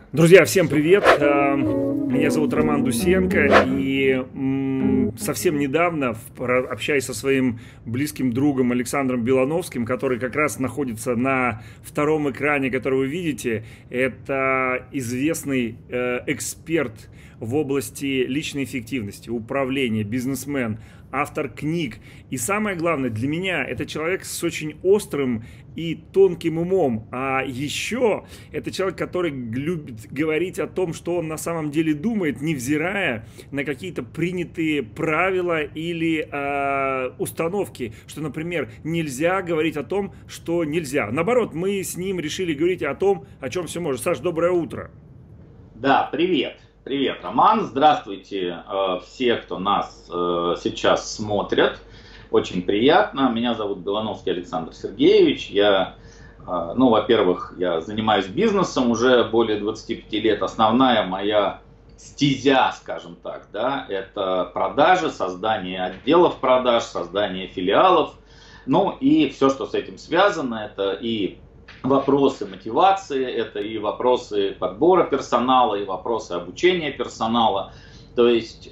Друзья, всем привет! Меня зовут Роман Дусенко, и совсем недавно, общаясь со своим близким другом Александром Белановским, который как раз находится на втором экране, который вы видите, это известный эксперт в области личной эффективности, управления, бизнесмен, автор книг. И самое главное, для меня это человек с очень острым и тонким умом. А еще это человек, который любит говорить о том, что он на самом деле думает, невзирая на какие-то принятые правила или установки. Что, например, нельзя говорить о том, что нельзя. Наоборот, мы с ним решили говорить о том, о чем все может. Саш, доброе утро. Да, привет. Привет, Роман. Здравствуйте все, кто нас сейчас смотрят. Очень приятно. Меня зовут Белановский Александр Сергеевич. Во-первых, я занимаюсь бизнесом уже более 25 лет. Основная моя стезя, скажем так, да, это продажи, создание отделов продаж, создание филиалов. Ну и все, что с этим связано, это и вопросы мотивации, это и вопросы подбора персонала, и вопросы обучения персонала. То есть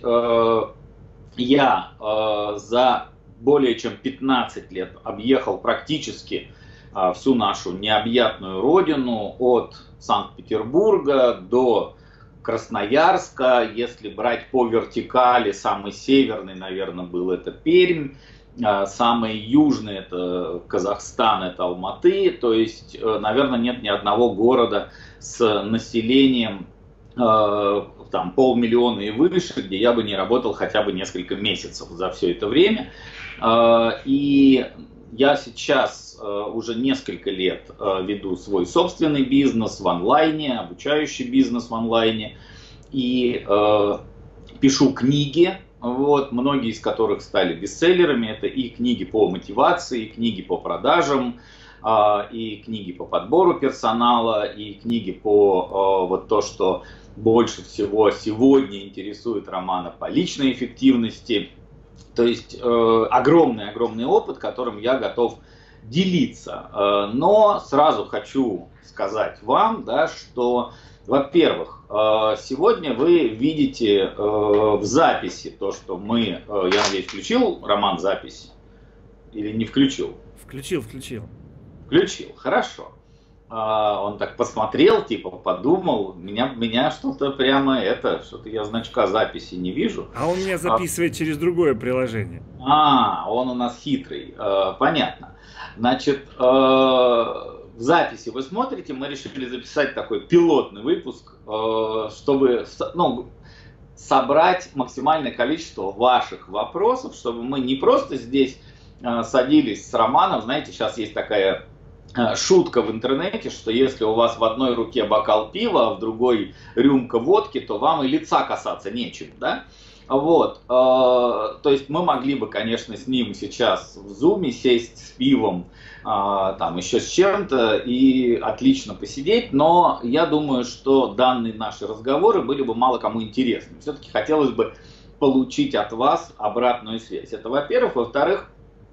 я за более чем 15 лет объехал практически всю нашу необъятную родину от Санкт-Петербурга до Красноярска. Если брать по вертикали, самый северный, наверное, был это Пермь. Самый южный — это Казахстан, это Алматы. То есть, наверное, нет ни одного города с населением там 500 000 и выше, где я бы не работал хотя бы несколько месяцев за все это время. И я сейчас уже несколько лет веду свой собственный бизнес в онлайне, обучающий бизнес в онлайне. И пишу книги. Вот, многие из которых стали бестселлерами. Это и книги по мотивации, и книги по продажам, и книги по подбору персонала, и книги по вот то, что больше всего сегодня интересует Романа, по личной эффективности. То есть огромный опыт, которым я готов делиться. Но сразу хочу сказать вам, да, что, во-первых, сегодня вы видите в записи то, что мы, я надеюсь, включил, Роман, запись или не включил? Включил. Включил, хорошо. Он так посмотрел, типа подумал, меня что-то прямо что-то я значка записи не вижу. А он меня записывает через другое приложение. Он у нас хитрый, понятно. Значит, в записи вы смотрите, мы решили записать такой пилотный выпуск, чтобы собрать максимальное количество ваших вопросов, чтобы мы не просто здесь садились с Романом. Знаете, сейчас есть такая шутка в интернете, что если у вас в одной руке бокал пива, а в другой рюмка водки, то вам и лица касаться нечем, да? Вот, то есть мы могли бы, конечно, с ним сейчас в зуме сесть с пивом, там еще с чем-то и отлично посидеть, но я думаю, что данные наши разговоры были бы мало кому интересны. Все-таки хотелось бы получить от вас обратную связь. Это во-первых. Во-вторых,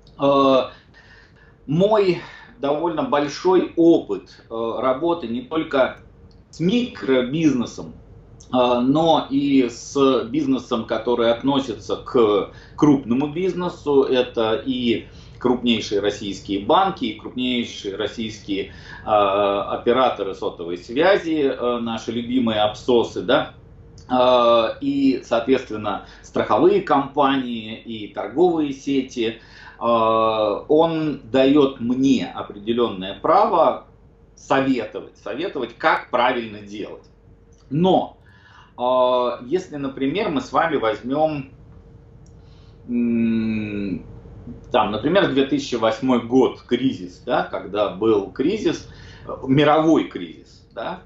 мой довольно большой опыт работы не только с микробизнесом, но и с бизнесом, который относится к крупному бизнесу. Это и крупнейшие российские банки, и крупнейшие российские операторы сотовой связи, наши любимые абсосы, да, и, соответственно, страховые компании и торговые сети. Он дает мне определенное право советовать, как правильно делать. Но если, например, мы с вами возьмем, например, 2008 год, кризис, да, когда был кризис, мировой кризис, да,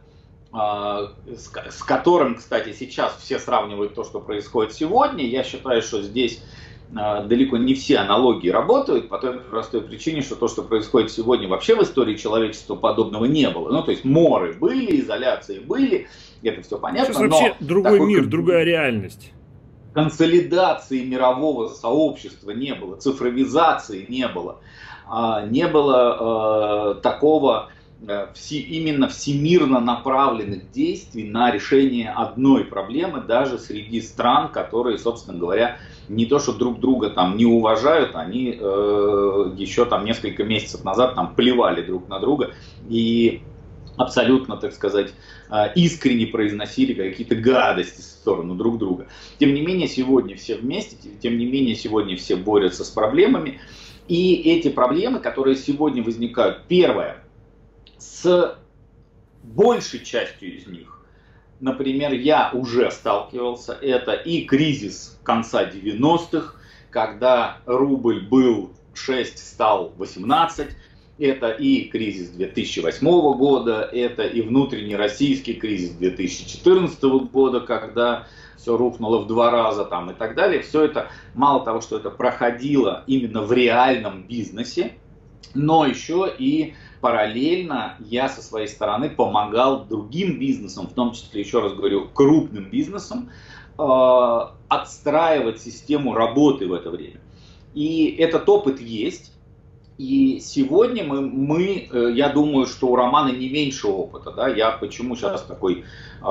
с которым, кстати, сейчас все сравнивают то, что происходит сегодня. Я считаю, что здесь далеко не все аналогии работают, по той простой причине, что то, что происходит сегодня, вообще в истории человечества подобного не было. Ну, то есть моры были, изоляции были, это все понятно. Сейчас вообще другой мир, другая реальность. Консолидации мирового сообщества не было, цифровизации не было. Не было такого именно всемирно направленных действий на решение одной проблемы, даже среди стран, которые, собственно говоря, не то что друг друга там не уважают, они еще там несколько месяцев назад там плевали друг на друга и абсолютно, так сказать, искренне произносили какие-то гадости в сторону друг друга. Тем не менее, сегодня все вместе, тем не менее, сегодня все борются с проблемами. И эти проблемы, которые сегодня возникают, первое, с большей частью из них, например, я уже сталкивался, это и кризис конца 90-х, когда рубль был 6, стал 18, это и кризис 2008 года, это и внутренний российский кризис 2014 года, когда все рухнуло в 2 раза там, и так далее. Все это, мало того, что это проходило именно в реальном бизнесе, но еще и параллельно я со своей стороны помогал другим бизнесам, в том числе, еще раз говорю, крупным бизнесам, отстраивать систему работы в это время. И этот опыт есть. И сегодня я думаю, что у Романа не меньше опыта, да, я почему сейчас такой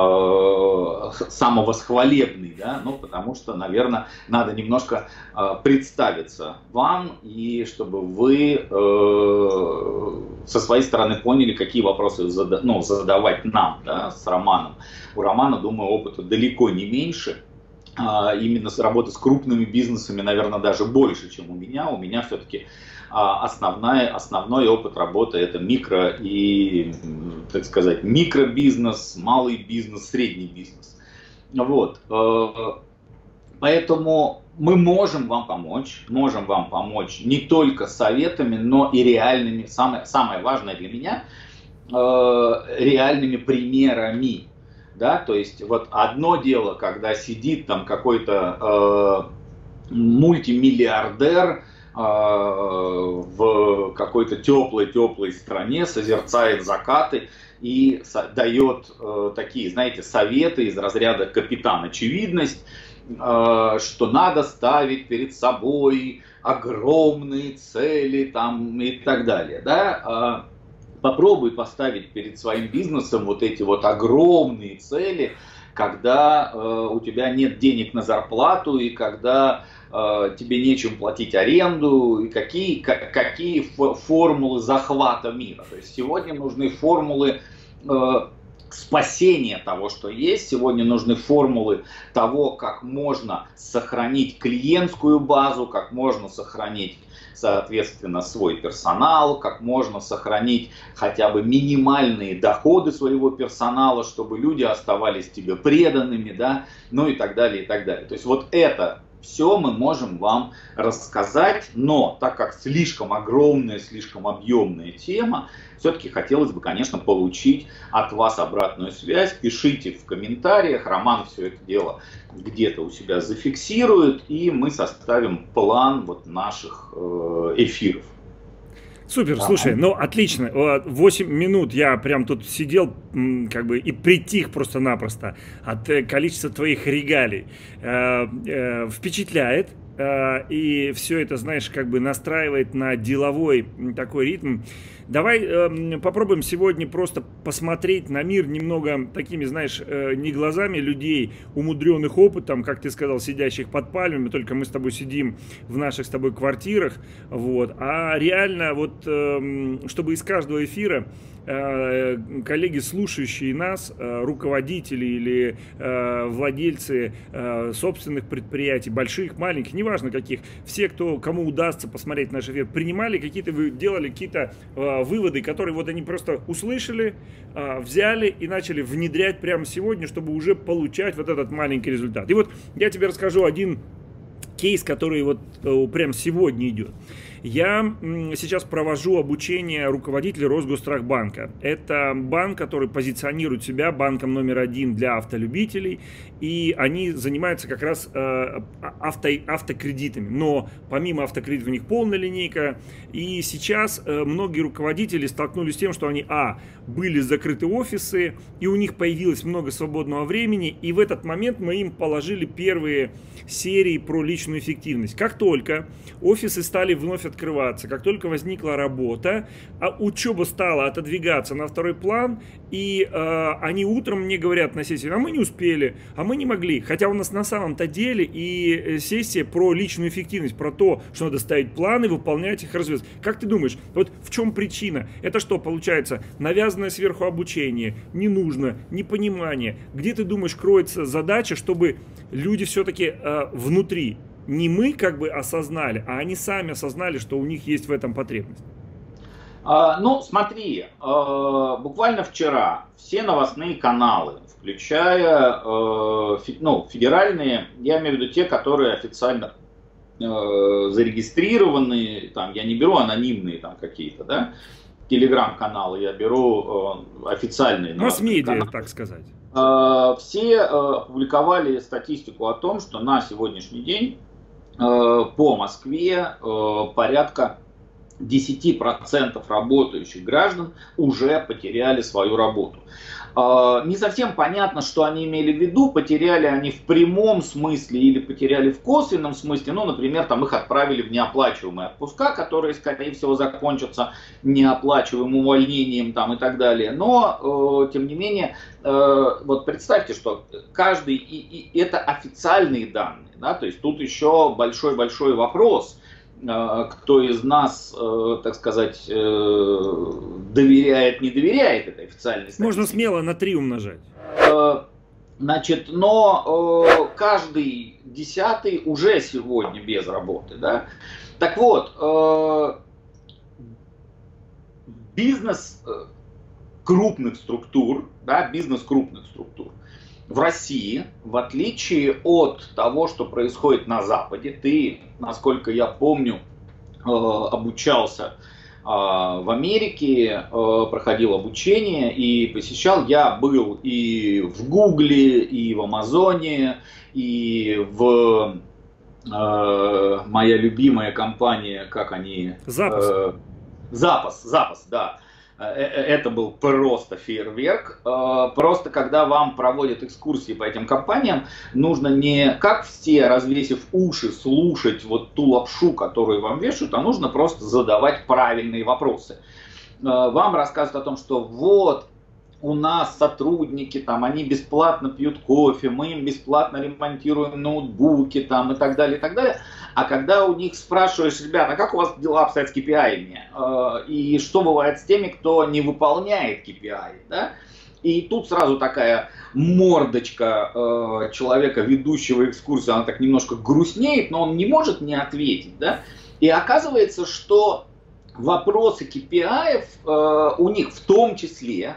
самовосхвалебный, да, ну, потому что, наверное, надо немножко представиться вам, и чтобы вы со своей стороны поняли, какие вопросы задавать нам, да, с Романом. У Романа, думаю, опыта далеко не меньше. Именно с работы с крупными бизнесами, наверное, даже больше, чем у меня. У меня все-таки основной опыт работы — это микро и, так сказать, микробизнес, малый бизнес, средний бизнес. Вот. Поэтому мы можем вам помочь не только советами, но и реальными, самое важное для меня, реальными примерами. Да, то есть вот одно дело, когда сидит там какой-то мультимиллиардер в какой-то теплой стране, созерцает закаты и дает такие, знаете, советы из разряда «Капитан Очевидность», что надо ставить перед собой огромные цели там, и так далее. Да? Попробуй поставить перед своим бизнесом вот эти вот огромные цели, когда у тебя нет денег на зарплату, и когда тебе нечем платить аренду, и какие формулы захвата мира. То есть сегодня нужны формулы спасения того, что есть. Сегодня нужны формулы того, как можно сохранить клиентскую базу, как можно сохранить, соответственно, свой персонал, как можно сохранить хотя бы минимальные доходы своего персонала, чтобы люди оставались тебе преданными, да, ну и так далее, и так далее. То есть вот это все мы можем вам рассказать, но так как слишком огромная, слишком объемная тема, все-таки хотелось бы, конечно, получить от вас обратную связь. Пишите в комментариях, Роман все это дело где-то у себя зафиксирует, и мы составим план вот наших эфиров. Супер, слушай, ну отлично, 8 минут я прям тут сидел как бы и притих просто-напросто от количества твоих регалий. Впечатляет, и все это, знаешь, как бы настраивает на деловой такой ритм. Давай попробуем сегодня просто посмотреть на мир немного такими, знаешь, не глазами людей, умудренных опытом, как ты сказал, сидящих под пальмами, только мы с тобой сидим в наших с тобой квартирах, вот, а реально вот, чтобы из каждого эфира коллеги, слушающие нас, руководители или владельцы собственных предприятий, больших, маленьких, неважно каких, все, кому удастся посмотреть наш эфир, принимали какие-то, делали какие-то выводы, которые вот они просто услышали, взяли и начали внедрять прямо сегодня, чтобы уже получать вот этот маленький результат. И вот я тебе расскажу один кейс, который вот прямо сегодня идет. Я сейчас провожу обучение руководителей Росгосстрахбанка. Это банк, который позиционирует себя банком номер 1 для автолюбителей, и они занимаются как раз автокредитами. Но помимо автокредитов у них полная линейка, и сейчас многие руководители столкнулись с тем, что они, были закрыты офисы, и у них появилось много свободного времени, и в этот момент мы им положили первые серии про личную эффективность. Как только офисы стали вновь открываться, как только возникла работа, а учеба стала отодвигаться на второй план, и они утром мне говорят на сессии: а мы не успели, а мы не могли. Хотя у нас на самом-то деле и сессия про личную эффективность, про то, что надо ставить планы, выполнять их, развиваться. Как ты думаешь, вот в чем причина? Это что, получается, навязанное сверху обучение, не нужно, непонимание? Где, ты думаешь, кроется задача, чтобы люди все-таки внутри, не мы как бы осознали, а они сами осознали, что у них есть в этом потребность? Ну, смотри, буквально вчера все новостные каналы, включая федеральные, я имею в виду те, которые официально зарегистрированы, там, я не беру анонимные там какие-то, да, телеграм-каналы, я беру официальные. Масс-медиа, так сказать. Все опубликовали статистику о том, что на сегодняшний день по Москве порядка 10% работающих граждан уже потеряли свою работу. Не совсем понятно, что они имели в виду, потеряли они в прямом смысле или потеряли в косвенном смысле. Ну, например, там их отправили в неоплачиваемые отпуска, которые, скорее всего, закончатся неоплачиваемым увольнением там, и так далее. Но, тем не менее, вот представьте, что каждый, и это официальные данные, да, то есть тут еще большой-большой вопрос, кто из нас, так сказать, доверяет, не доверяет этой официальной статистике. Можно смело на 3 умножать. Значит, но каждый 10-й уже сегодня без работы, да. Так вот, бизнес крупных структур, да, в России, в отличие от того, что происходит на Западе, ты, насколько я помню, обучался в Америке, проходил обучение и посещал, я был и в Гугле, и в Амазоне, и в моя любимая компания, как они... Запас, да. Это был просто фейерверк. Просто когда вам проводят экскурсии по этим компаниям, нужно не как все, развесив уши, слушать вот ту лапшу, которую вам вешают, а нужно просто задавать правильные вопросы. Вам рассказывают о том, что вот у нас сотрудники, там, они бесплатно пьют кофе, мы им бесплатно ремонтируем ноутбуки там, и так далее, и так далее. А когда у них спрашиваешь: ребята, как у вас дела обстоят с KPI-ами? И что бывает с теми, кто не выполняет KPI? Да? И тут сразу такая мордочка человека, ведущего экскурсию, она так немножко грустнеет, но он не может не ответить. Да? И оказывается, что вопросы KPI у них в том числе,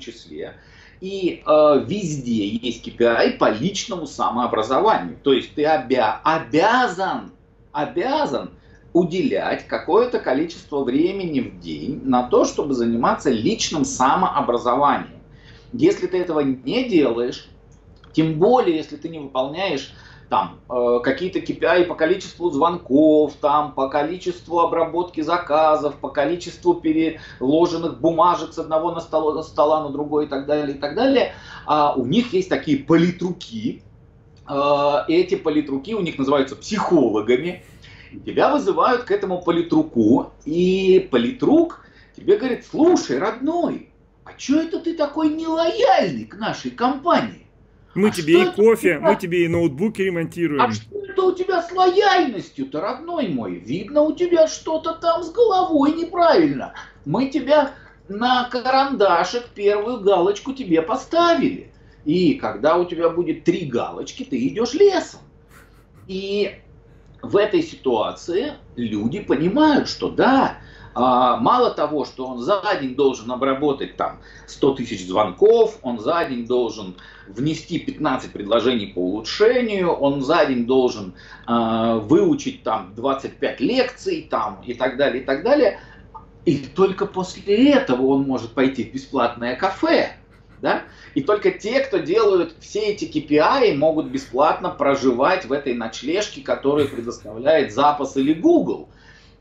и везде есть KPI по личному самообразованию. То есть ты обязан уделять какое-то количество времени в день на то, чтобы заниматься личным самообразованием. Если ты этого не делаешь, тем более, если ты не выполняешь там какие-то KPI по количеству звонков, там, по количеству обработки заказов, по количеству переложенных бумажек с одного стола на другой и так далее, у них есть такие политруки. Эти политруки у них называются психологами. Тебя вызывают к этому политруку, и политрук тебе говорит: слушай, родной, а что это ты такой нелояльный к нашей компании? Мы тебе и кофе, мы тебе и ноутбуки ремонтируем. А что это у тебя с лояльностью-то, родной мой? Видно, у тебя что-то там с головой неправильно. Мы тебя на карандашик первую галочку тебе поставили. И когда у тебя будет 3 галочки, ты идешь лесом. И в этой ситуации люди понимают, что да, мало того, что он за день должен обработать там 100 тысяч звонков, он за день должен внести 15 предложений по улучшению, он за день должен выучить там 25 лекций там, и так далее, и так далее. И только после этого он может пойти в бесплатное кафе. Да? И только те, кто делают все эти KPI, могут бесплатно проживать в этой ночлежке, которую предоставляет Запас или Google.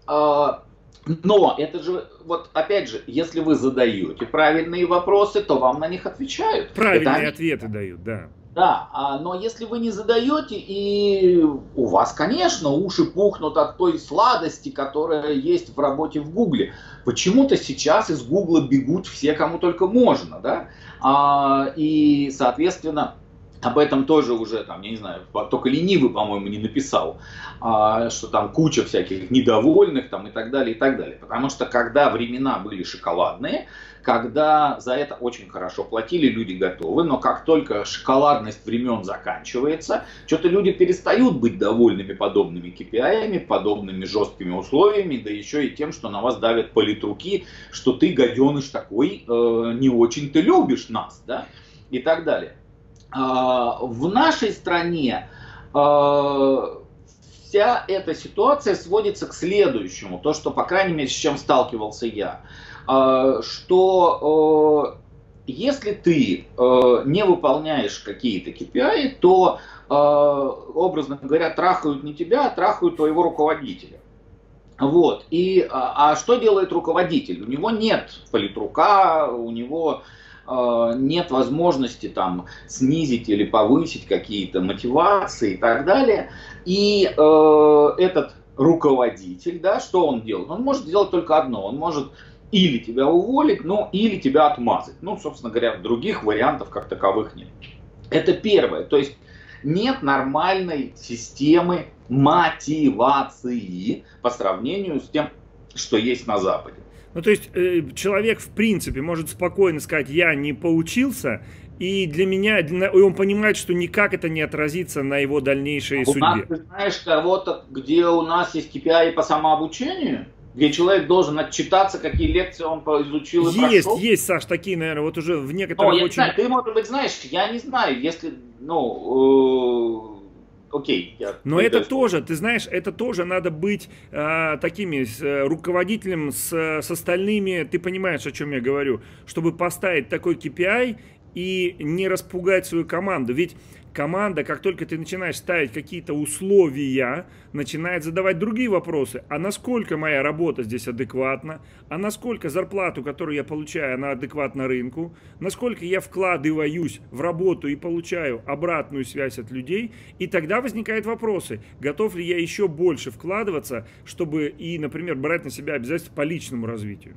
Но это же, вот опять же, если вы задаете правильные вопросы, то вам на них отвечают. Правильные ответы дают, да. Да, но если вы не задаете, и у вас, конечно, уши пухнут от той сладости, которая есть в работе в Гугле. Почему-то сейчас из Гугла бегут все, кому только можно, да? И, соответственно, об этом тоже уже, там, я не знаю, только ленивый, по-моему, не написал, что там куча всяких недовольных там, и так далее, и так далее. Потому что когда времена были шоколадные, когда за это очень хорошо платили, люди готовы, но как только шоколадность времен заканчивается, что-то люди перестают быть довольными подобными KPI-ами, подобными жесткими условиями, да еще и тем, что на вас давят политруки, что ты, гаденыш такой, не очень ты любишь нас, да, и так далее. В нашей стране вся эта ситуация сводится к следующему, то, что, по крайней мере, с чем сталкивался я, что если ты не выполняешь какие-то KPI, то, образно говоря, трахают не тебя, а трахают твоего руководителя. Вот. А что делает руководитель? У него нет политрука, у него нет возможности там снизить или повысить какие-то мотивации и так далее. И этот руководитель, да, что он делает? Он может сделать только одно. Он может или тебя уволить, ну, или тебя отмазать. Ну, собственно говоря, других вариантов как таковых нет. Это первое. То есть нет нормальной системы мотивации по сравнению с тем, что есть на Западе. Ну, то есть человек, в принципе, может спокойно сказать, я не поучился, и для меня, и он понимает, что никак это не отразится на его дальнейшей судьбе. У нас, ты знаешь, кого-то, где у нас есть KPI по самообучению, где человек должен отчитаться, какие лекции он изучил и прошел? Есть, Саш, такие, наверное, вот уже в некоторых я очень... не знаю, ты, может быть, знаешь, я не знаю, если, окей. Но это тоже, ты знаешь, это тоже надо быть такими руководителем с остальными, ты понимаешь, о чем я говорю, чтобы поставить такой KPI и не распугать свою команду. Ведь команда, как только ты начинаешь ставить какие-то условия, начинает задавать другие вопросы. А насколько моя работа здесь адекватна? А насколько зарплату, которую я получаю, она адекватна рынку? Насколько я вкладываюсь в работу и получаю обратную связь от людей? И тогда возникают вопросы. Готов ли я еще больше вкладываться, чтобы и, например, брать на себя обязательства по личному развитию?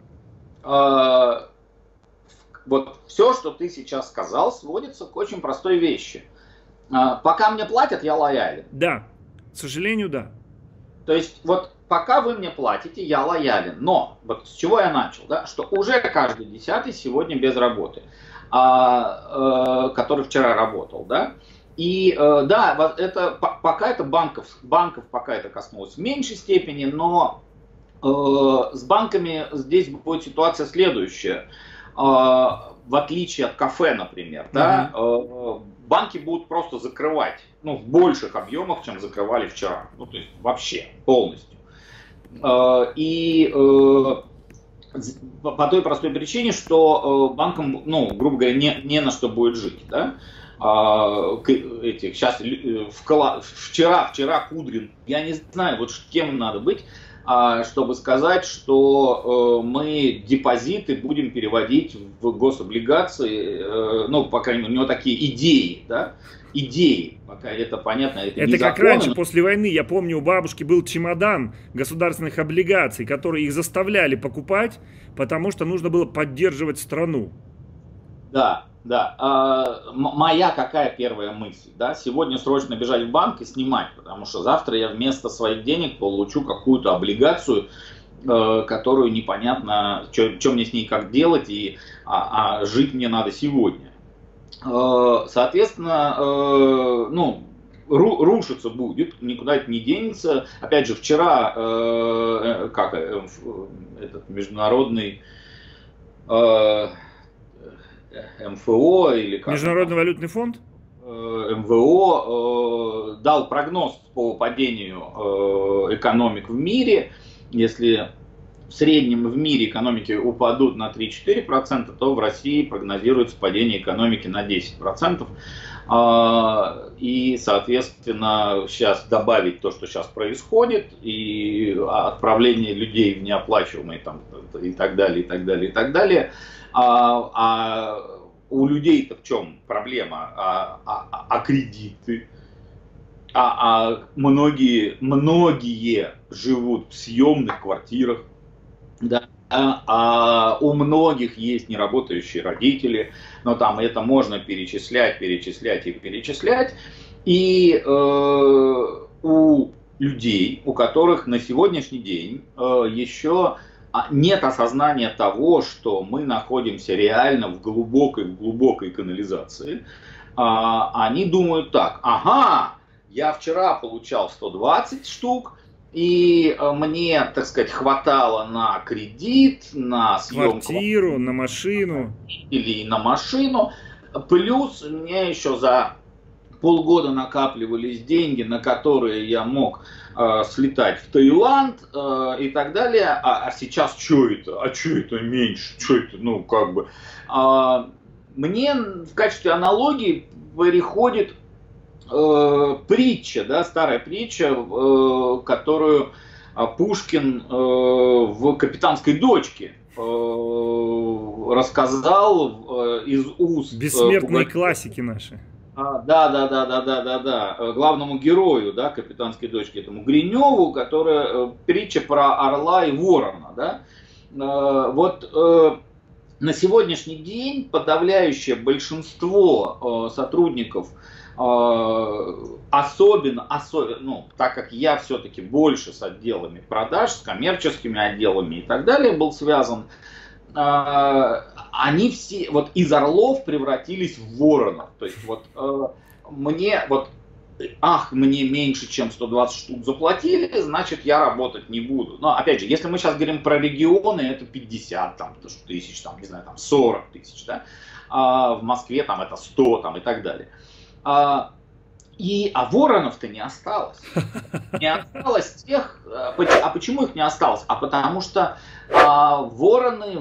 Вот все, что ты сейчас сказал, сводится к очень простой вещи. Пока мне платят, я лоялен. Да, к сожалению, да. То есть вот пока вы мне платите, я лоялен. Но вот с чего я начал, да? Что уже каждый 10-й сегодня без работы, который вчера работал, да? И да, это, пока это банков пока это коснулось в меньшей степени, но с банками здесь будет ситуация следующая. В отличие от кафе, например, да, банки будут просто закрывать, ну, в больших объемах, чем закрывали вчера. Ну, то есть вообще, полностью. И по той простой причине, что банкам, ну, грубо говоря, не на что будет жить, да. Сейчас, вчера Кудрин, я не знаю, вот кем им надо быть, чтобы сказать, что мы депозиты будем переводить в гособлигации, ну, по крайней мере, у него такие идеи, да, идеи, пока это понятно, это как раньше, после войны, я помню, у бабушки был чемодан государственных облигаций, которые их заставляли покупать, потому что нужно было поддерживать страну. Да, да. Моя какая первая мысль? Да? Сегодня срочно бежать в банк и снимать, потому что завтра я вместо своих денег получу какую-то облигацию, которую непонятно, что мне с ней как делать, а жить мне надо сегодня. Соответственно, ну, рушиться будет, никуда это не денется. Опять же, вчера этот международный МФО или как Международный валютный фонд? МВО дал прогноз по падению экономик в мире. Если в среднем в мире экономики упадут на 3-4%, то в России прогнозируется падение экономики на 10%. И, соответственно, сейчас добавить то, что сейчас происходит, и отправление людей в неоплачиваемые там, и так далее, и так далее, и так далее. у людей-то в чем проблема? Кредиты. Многие живут в съемных квартирах, да, у многих есть неработающие родители, но там это можно перечислять. И у людей, у которых на сегодняшний день еще нет осознания того, что мы находимся реально в глубокой канализации, они думают так: ага, я вчера получал 120 штук, и мне, так сказать, хватало на кредит, на съемку, квартиру, на машину. Или на машину. Плюс мне еще за полгода накапливались деньги, на которые я мог слетать в Таиланд и так далее. А сейчас что это? А что это меньше? Что это? Ну, как бы. Мне в качестве аналогии переходит притча, да, старая притча, которую Пушкин в «Капитанской дочке» рассказал из уст бессмертные классики наши. Да. Главному герою, да, «Капитанской дочки», этому Гриневу, которая притча про орла и ворона, да. Вот на сегодняшний день подавляющее большинство сотрудников, особенно, ну, так как я все-таки больше с отделами продаж, с коммерческими отделами и так далее был связан, они все вот из орлов превратились в воронов. То есть вот мне меньше, чем 120 штук заплатили, значит, я работать не буду. Но, опять же, если мы сейчас говорим про регионы, это 50 там, тысяч, там, не знаю, там 40 тысяч, да? В Москве там это 100 там, и так далее. А воронов-то не осталось. Не осталось тех. А почему их не осталось? А потому что вороны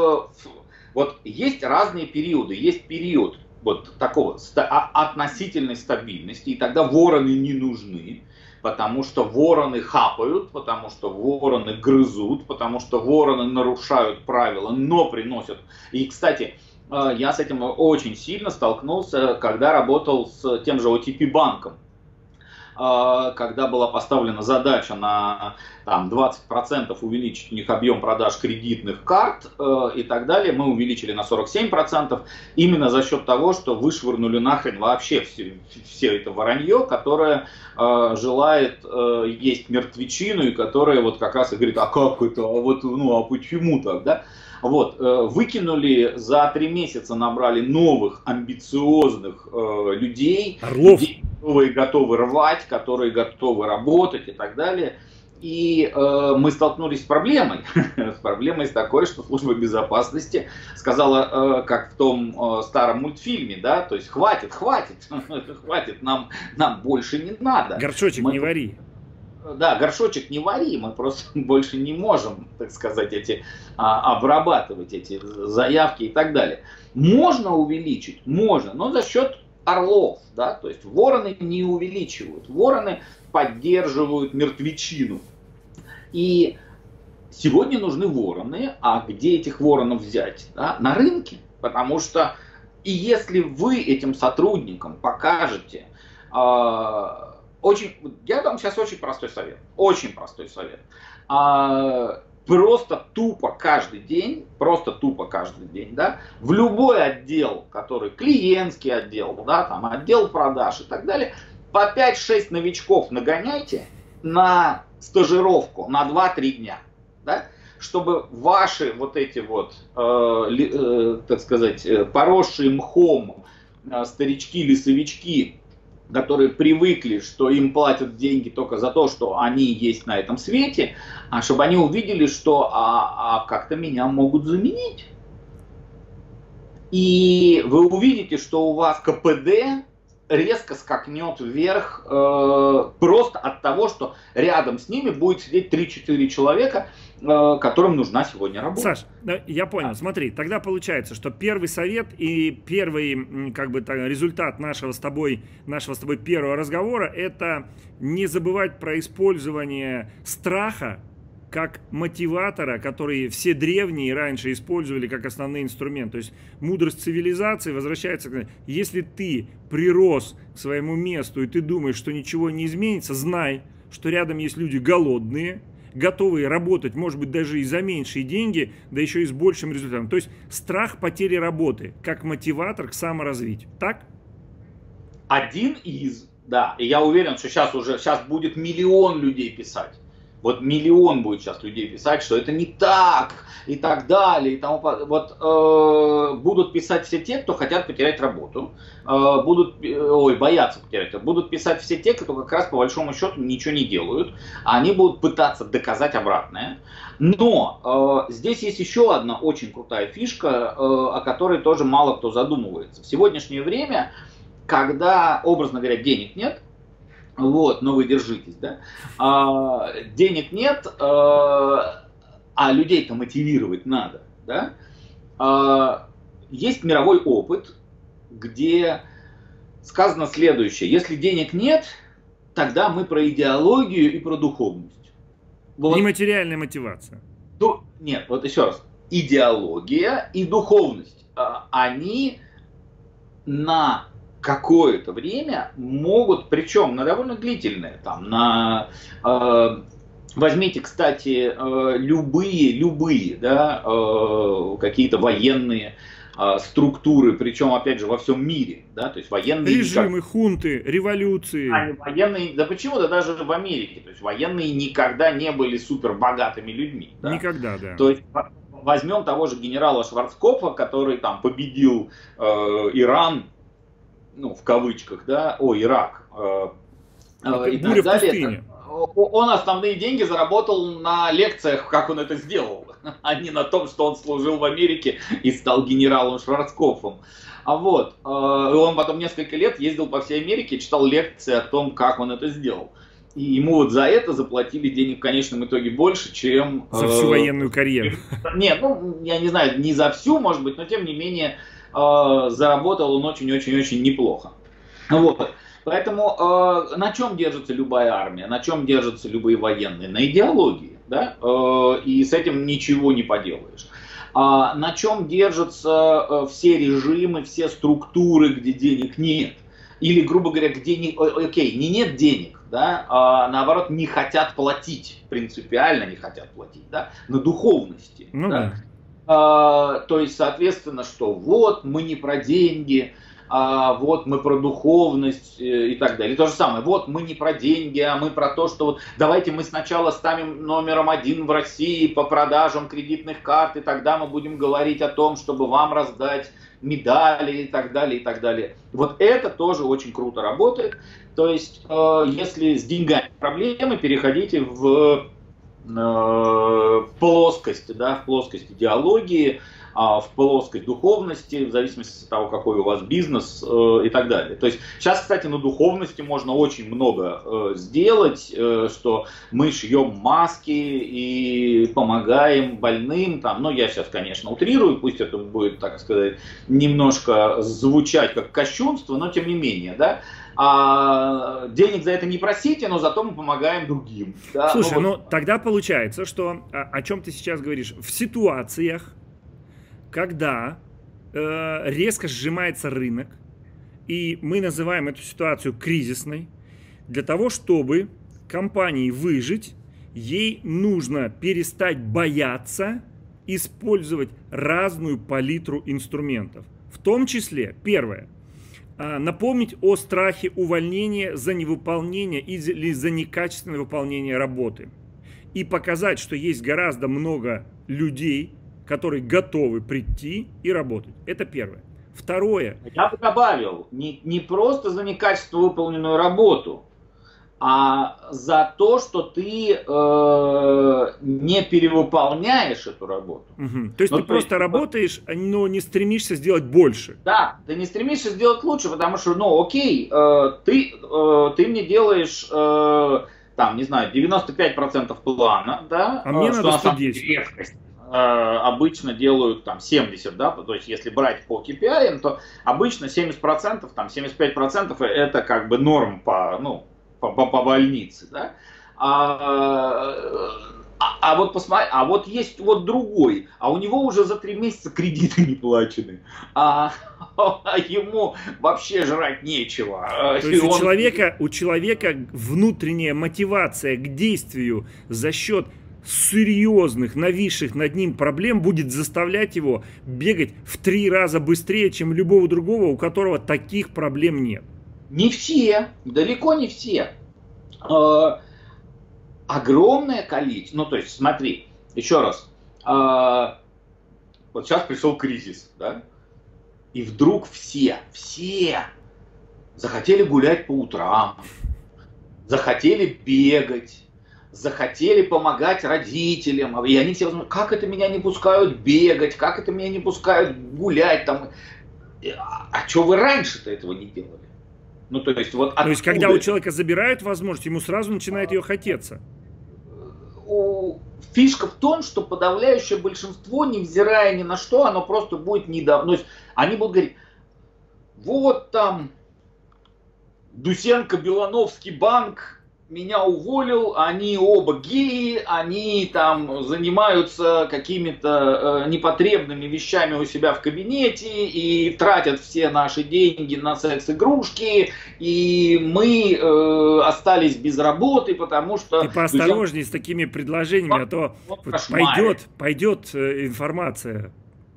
вот есть разные периоды. Есть период вот такого относительной стабильности, и тогда вороны не нужны, потому что вороны хапают, потому что вороны грызут, потому что вороны нарушают правила, но приносят. И, кстати, я с этим очень сильно столкнулся, когда работал с тем же OTP-банком. Когда была поставлена задача на там, 20% увеличить у них объем продаж кредитных карт и так далее, мы увеличили на 47%, именно за счет того, что вышвырнули нахрен вообще все это воронье, которое желает есть мертвечину и которое вот как раз и говорит: а как это, а почему так, да? Вот, выкинули, за 3 месяца набрали новых амбициозных людей, орлов, которые готовы рвать, которые готовы работать и так далее. И мы столкнулись с проблемой, с такой, что служба безопасности сказала, как в том старом мультфильме, да, то есть хватит, нам больше не надо. Горшочек не вари. Да, горшочек не вари, мы просто больше не можем, так сказать, обрабатывать эти заявки и так далее. Можно увеличить, можно, но за счет орлов, да, то есть вороны не увеличивают, вороны поддерживают мертвечину. И сегодня нужны вороны, а где этих воронов взять? Да? На рынке, потому что и если вы этим сотрудникам покажете, я дам сейчас очень простой совет. Просто тупо каждый день, да, в любой отдел, который клиентский отдел, да, там, отдел продаж и так далее, по 5-6 новичков нагоняйте на стажировку на 2-3 дня, да, чтобы ваши вот эти вот, так сказать, поросшие мхом старички-лесовички, которые привыкли, что им платят деньги только за то, что они есть на этом свете, а чтобы они увидели, что как-то меня могут заменить. И вы увидите, что у вас КПД резко скакнет вверх просто от того, что рядом с ними будет сидеть 3-4 человека, которым нужна сегодня работа. Саш, я понял. Смотри, тогда получается, что первый совет и первый как бы результат нашего с тобой первого разговора — это не забывать про использование страха как мотиватора, который все древние раньше использовали как основной инструмент. То есть мудрость цивилизации возвращается к... Если ты прирос к своему месту и ты думаешь, что ничего не изменится, знай, что рядом есть люди голодные, готовые работать, может быть, даже и за меньшие деньги, да еще и с большим результатом. То есть страх потери работы как мотиватор к саморазвитию. Так? Один из, да. И я уверен, что сейчас будет миллион людей писать. Вот миллион будет сейчас людей писать, что это не так, и так далее. И тому, будут писать все те, кто хотят потерять работу, боятся потерять работу. Будут писать все те, кто как раз по большому счету ничего не делают. Они будут пытаться доказать обратное. Но здесь есть еще одна очень крутая фишка, о которой тоже мало кто задумывается. В сегодняшнее время, когда, образно говоря, денег нет, вот, но вы держитесь, да. Денег нет, а людей-то мотивировать надо, да. Есть мировой опыт, где сказано следующее: если денег нет, тогда мы про идеологию и про духовность. Вот. Нематериальная мотивация. Нет, вот еще раз. Идеология и духовность, они на какое-то время могут, причем на довольно длительное, возьмите, кстати, любые, да, какие-то военные структуры, причем, опять же, во всем мире, да, то есть военные... Режимы, хунты, революции. Военные, да почему-то даже в Америке, то есть военные никогда не были супер богатыми людьми. Да? Никогда, да. То есть возьмем того же генерала Шварцкопфа, который там победил Иран, ну, в кавычках, да, Ирак, и так далее. Он основные деньги заработал на лекциях, как он это сделал, а не на том, что он служил в Америке и стал генералом Шварцкопфом. Он потом несколько лет ездил по всей Америке, читал лекции о том, как он это сделал. И ему вот за это заплатили денег в конечном итоге больше, чем... За всю военную карьеру. Нет, я не знаю, не за всю, может быть, но тем не менее... заработал он очень-очень-очень неплохо. Вот. Поэтому на чем держится любая армия, на чем держатся любые военные? На идеологии, да? И с этим ничего не поделаешь. На чем держатся все режимы, все структуры, где денег нет? Или, грубо говоря, где не нет денег, да? А наоборот не хотят платить, принципиально не хотят платить, да? На духовности. Ну, да? То есть, соответственно, что вот мы не про деньги, вот мы про духовность и так далее. И то же самое, вот мы не про деньги, а мы про то, что вот давайте мы сначала станем номером 1 в России по продажам кредитных карт, и тогда мы будем говорить о том, чтобы вам раздать медали и так далее, и так далее. Вот это тоже очень круто работает. То есть, если с деньгами проблемы, переходите в плоскость, да, в плоскость идеологии, в плоскость духовности, в зависимости от того, какой у вас бизнес и так далее. То есть сейчас, кстати, на духовности можно очень много сделать, что мы шьем маски и помогаем больным. Я сейчас, конечно, утрирую, пусть это будет, так сказать, немножко звучать как кощунство, но тем не менее, да. Денег за это не просите, но зато мы помогаем другим. Да? Слушай, тогда получается, что о чем ты сейчас говоришь? В ситуациях, когда резко сжимается рынок, и мы называем эту ситуацию кризисной, для того, чтобы компании выжить, ей нужно перестать бояться использовать разную палитру инструментов. В том числе, первое, напомнить о страхе увольнения за невыполнение или за некачественное выполнение работы. И показать, что есть гораздо много людей, которые готовы прийти и работать. Это первое. Второе. Я бы добавил, не просто за некачественно выполненную работу, а за то, что ты не перевыполняешь эту работу. Угу. То есть ты просто работаешь, но не стремишься сделать больше. Да, ты не стремишься сделать лучше, потому что, ты мне делаешь, 95% плана, да, а мне надо 110. Обычно делают 70, да, то есть если брать по KPI, то обычно 70%, 75% это как бы норм по больнице, да. А вот посмотри, а вот есть вот другой, а у него уже за 3 месяца кредиты не плачены, а ему вообще жрать нечего. То есть у человека внутренняя мотивация к действию за счет серьезных, нависших над ним проблем будет заставлять его бегать в 3 раза быстрее, чем любого другого, у которого таких проблем нет. Не все, далеко не все. Огромное количество, ну то есть смотри, еще раз, вот сейчас пришел кризис, да, и вдруг все захотели гулять по утрам, захотели бегать, захотели помогать родителям, и они все думают, как это меня не пускают бегать, как это меня не пускают гулять, там, а что вы раньше-то этого не делали? Ну, то есть, вот то есть, когда у человека забирают возможность, ему сразу начинает ее хотеться. Фишка в том, что подавляющее большинство, невзирая ни на что, оно просто будет недавно. То есть, они будут говорить, вот там Дусенко-Белановский банк меня уволил, они оба геи, они там занимаются какими-то непотребными вещами у себя в кабинете и тратят все наши деньги на секс-игрушки, и мы остались без работы, потому что... Ты поосторожней с такими предложениями, а то пойдет информация.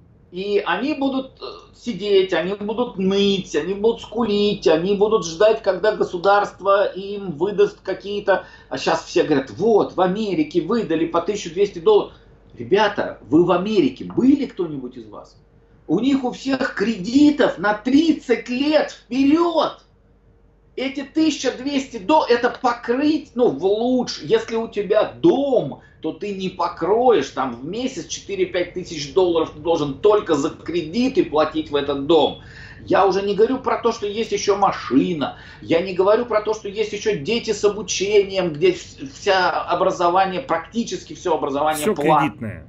И они будут сидеть, они будут ныть, они будут скулить, они будут ждать, когда государство им выдаст какие-то... А сейчас все говорят, вот, в Америке выдали по $1200. Ребята, вы в Америке были кто-нибудь из вас? У них у всех кредитов на 30 лет вперед. Эти $1200 это покрыть, ну, в лучшем, если у тебя дом, то ты не покроешь, там в месяц 4-5 тысяч долларов ты должен только за кредиты платить в этот дом. Я уже не говорю про то, что есть еще машина, я не говорю про то, что есть еще дети с обучением, где вся образование, практически все образование все платное.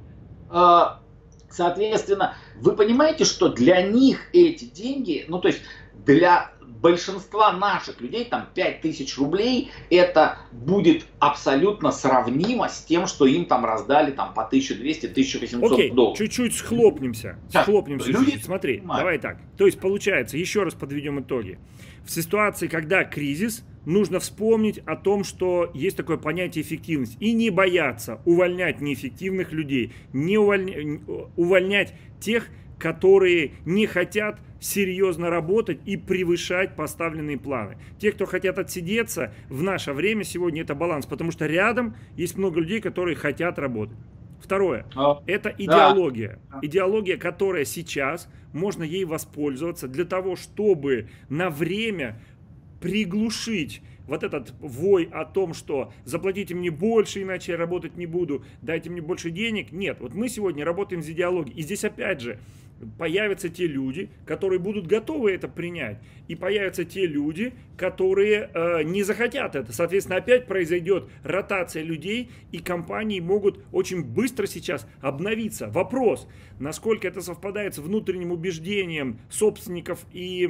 Соответственно, вы понимаете, что для них эти деньги, ну то есть для большинства наших людей, там 5000 рублей, это будет абсолютно сравнимо с тем, что им там раздали там по 1200-1800 долларов. Чуть-чуть схлопнемся. Люди... Смотри, давай так. То есть получается, еще раз подведем итоги. В ситуации, когда кризис, нужно вспомнить о том, что есть такое понятие эффективность. И не бояться увольнять неэффективных людей, не увольнять тех, которые не хотят серьезно работать и превышать поставленные планы. Те, кто хотят отсидеться, в наше время сегодня это баланс, потому что рядом есть много людей, которые хотят работать. Второе, это идеология. Идеология, которая сейчас, можно ей воспользоваться для того, чтобы на время приглушить вот этот вой о том, что заплатите мне больше, иначе я работать не буду, дайте мне больше денег. Нет, вот мы сегодня работаем с идеологией. И здесь опять же появятся те люди, которые будут готовы это принять. И появятся те люди, которые не захотят это. Соответственно, опять произойдет ротация людей, и компании могут очень быстро сейчас обновиться. Вопрос, насколько это совпадает с внутренним убеждением собственников и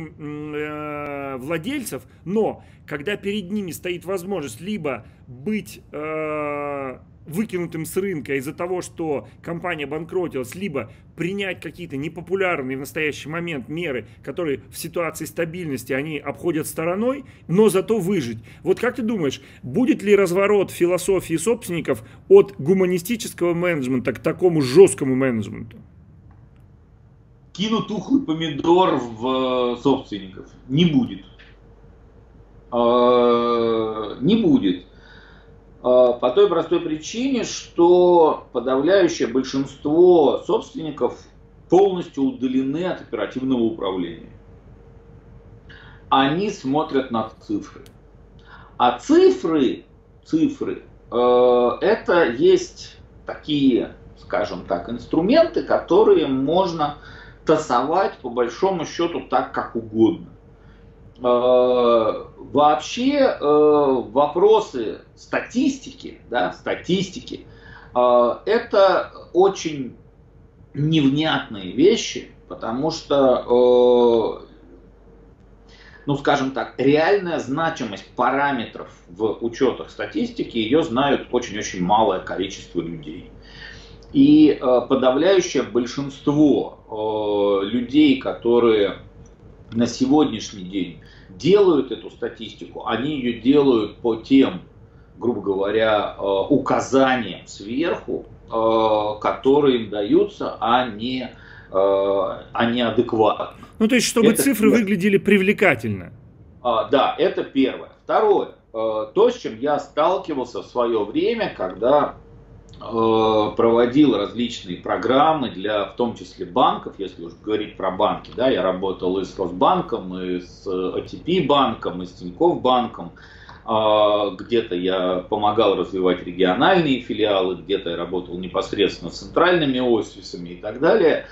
владельцев, но когда перед ними стоит возможность либо быть выкинутым с рынка из-за того, что компания банкротилась, либо принять какие-то непопулярные в настоящий момент меры, которые в ситуации стабильности они обходят стороной, но зато выжить. Вот как ты думаешь, будет ли разворот философии собственников от гуманистического менеджмента к такому жесткому менеджменту? Кину тухлый помидор в собственников. Не будет. Не будет. По той простой причине, что подавляющее большинство собственников полностью удалены от оперативного управления. Они смотрят на цифры. А цифры, это есть такие, скажем так, инструменты, которые можно тасовать по большому счету так, как угодно. Вообще вопросы статистики, это очень невнятные вещи, потому что ну скажем так, реальная значимость параметров в учетах статистики, ее знают очень-очень малое количество людей. И подавляющее большинство людей, которые на сегодняшний день делают эту статистику, они ее делают по тем, грубо говоря, указаниям сверху, которые им даются, а не адекватно. Ну, то есть, чтобы это цифры выглядели привлекательно. Да, это первое. Второе. То, с чем я сталкивался в свое время, когда проводил различные программы для, в том числе, банков, если уж говорить про банки. Да, я работал и с Росбанком, и с АТП банком, и с Тинькофф банком. Где-то я помогал развивать региональные филиалы, где-то я работал непосредственно с центральными офисами и так далее.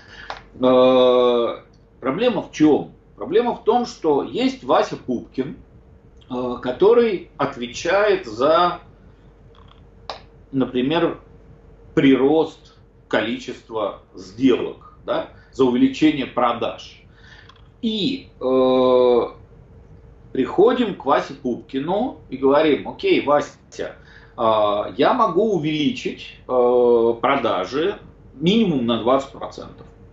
Проблема в чем? Проблема в том, что есть Вася Пупкин, который отвечает за, например, прирост количества сделок, да, за увеличение продаж. И приходим к Васе Пупкину и говорим: окей, Вася, я могу увеличить продажи минимум на 20%.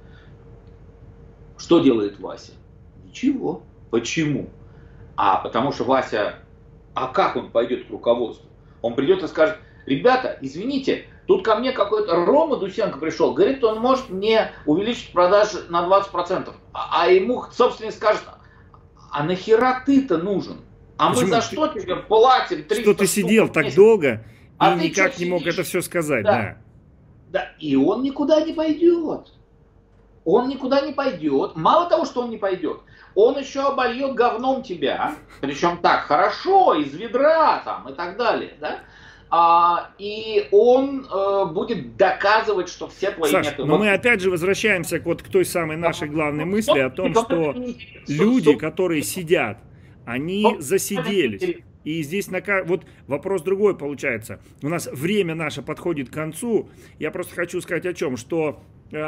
Что делает Вася? Ничего. Почему? Потому что Вася, как он пойдет к руководству? Он придет и скажет: ребята, извините, тут ко мне какой-то Рома Дусенко пришел, говорит, он может мне увеличить продажи на 20%. А ему собственник скажет: а нахера ты-то нужен? А почему? Мы за что тебе платим 300 Что ты сидел так долго и никак не мог сидишь? Это все сказать, Да, и он никуда не пойдет. Он никуда не пойдет. Мало того, что он не пойдет, он еще обольет говном тебя. Причем так, хорошо, из ведра там и так далее. Да? И он будет доказывать, что все твои Саш, методы... но мы опять же возвращаемся к той самой нашей главной мысли о том, что люди, которые сидят, они засиделись. И здесь вот вопрос другой получается. У нас время наше подходит к концу. Я просто хочу сказать о чем, что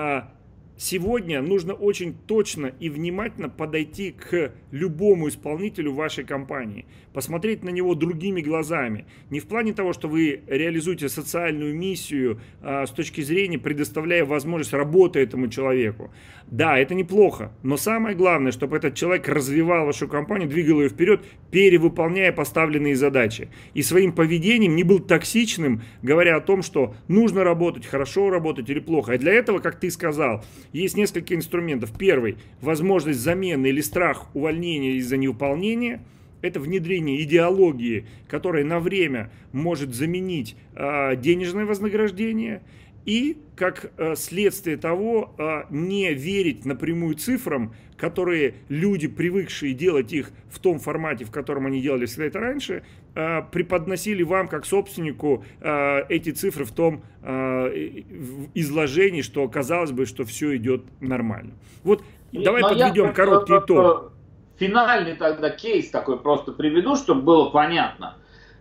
сегодня нужно очень точно и внимательно подойти к любому исполнителю вашей компании. Посмотреть на него другими глазами. Не в плане того, что вы реализуете социальную миссию с точки зрения, предоставляя возможность работы этому человеку. Да, это неплохо, но самое главное, чтобы этот человек развивал вашу компанию, двигал ее вперед, перевыполняя поставленные задачи. И своим поведением не был токсичным, говоря о том, что нужно работать, хорошо работать или плохо. И для этого, как ты сказал, есть несколько инструментов. Первый – возможность замены или страх увольнения из-за невыполнения. Это внедрение идеологии, которая на время может заменить денежное вознаграждение. И, как следствие того, не верить напрямую цифрам, которые люди, привыкшие делать их в том формате, в котором они делали всегда это раньше, преподносили вам, как собственнику, эти цифры в том изложении, что казалось бы, что все идет нормально. Вот давай подведем короткий итог. Финальный тогда кейс такой просто приведу, чтобы было понятно,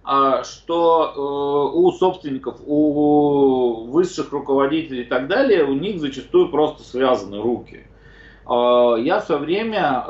что у собственников, у высших руководителей и так далее, у них зачастую просто связаны руки. Я в свое время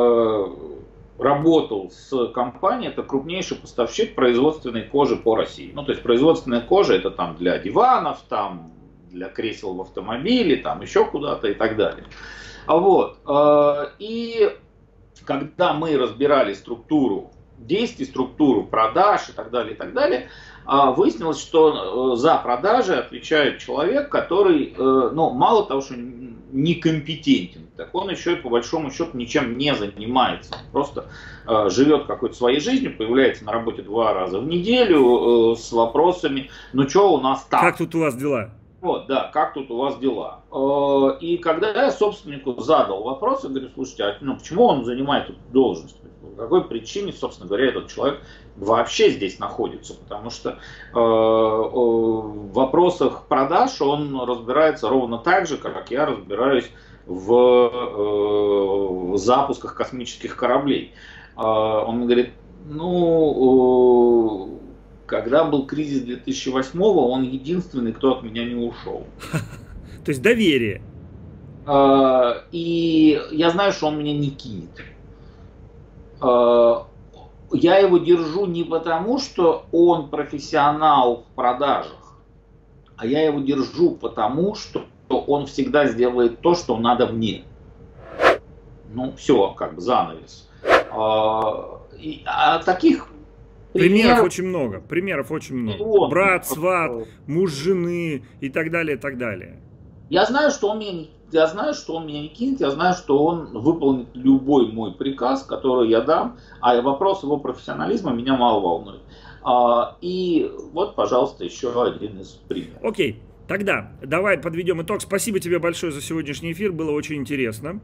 работал с компанией, это крупнейший поставщик производственной кожи по России. Ну, то есть производственная кожа это там для диванов, там для кресел в автомобиле, там еще куда-то и так далее. Вот. И когда мы разбирали структуру действий, структуру продаж и так далее, выяснилось, что за продажи отвечает человек, который, ну, мало того, что некомпетентен, так он еще и по большому счету ничем не занимается. Он просто живет какой-то своей жизнью, появляется на работе 2 раза в неделю с вопросами: ну что у нас там? Как тут у вас дела? Вот, да, как тут у вас дела? И когда я собственнику задал вопрос, я говорю: слушайте, ну почему он занимает эту должность? По какой причине, собственно говоря, этот человек вообще здесь находится? Потому что в вопросах продаж он разбирается ровно так же, как я разбираюсь в запусках космических кораблей. Он мне говорит: ну... Когда был кризис 2008-го, он единственный, кто от меня не ушел. То есть доверие. И я знаю, что он меня не кинет. я его держу не потому, что он профессионал в продажах, а я его держу потому, что он всегда сделает то, что надо мне. Ну, все, как бы занавес. Таких примеров очень много. Примеров очень много. Брат, сват, муж жены и так далее, и так далее. Я знаю, что он меня не кинет, я знаю, что он выполнит любой мой приказ, который я дам, а вопрос его профессионализма меня мало волнует. И вот, пожалуйста, еще один из примеров. Окей. Тогда давай подведем итог. Спасибо тебе большое за сегодняшний эфир, было очень интересно.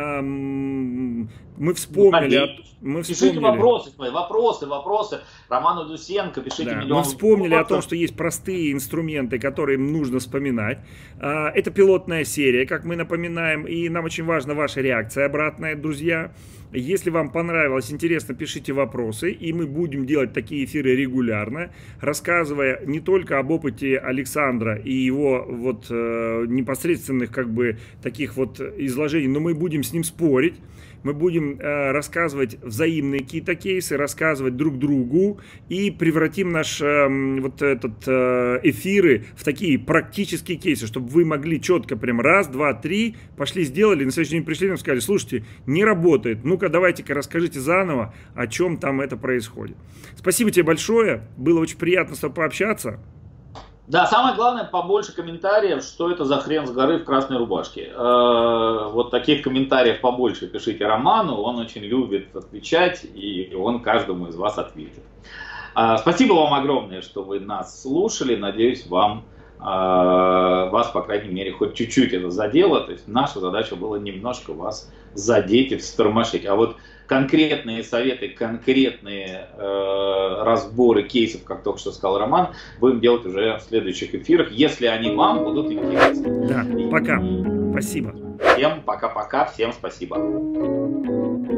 Мы вспомнили... Пишите вопросы. Роману Дусенко, пишите миллион. Мы вспомнили о том, что есть простые инструменты, которые нужно вспоминать. Это пилотная серия, как мы напоминаем, и нам очень важна ваша реакция обратная, друзья. Если вам понравилось, интересно, пишите вопросы, и мы будем делать такие эфиры регулярно, рассказывая не только об опыте Александра и его вот непосредственных как бы таких вот изложений, но мы будем с ним спорить. Мы будем рассказывать взаимные какие-то кейсы, рассказывать друг другу и превратим наш вот этот эфиры в такие практические кейсы, чтобы вы могли четко прям раз, два, три, пошли сделали, на следующий день пришли и сказали: слушайте, не работает, ну-ка давайте-ка расскажите заново, о чем там это происходит. Спасибо тебе большое, было очень приятно с тобой пообщаться. Да, самое главное, побольше комментариев, что это за хрен с горы в красной рубашке. Вот таких комментариев побольше пишите Роману, он очень любит отвечать, и он каждому из вас ответит. Спасибо вам огромное, что вы нас слушали, надеюсь, вас, по крайней мере, хоть чуть-чуть это задело, то есть наша задача была немножко вас задеть и встормошить, а вот конкретные советы, конкретные разборы кейсов, как только что сказал Роман, будем делать уже в следующих эфирах, если они вам будут интересны. Да, пока. Спасибо. Всем пока-пока, всем спасибо.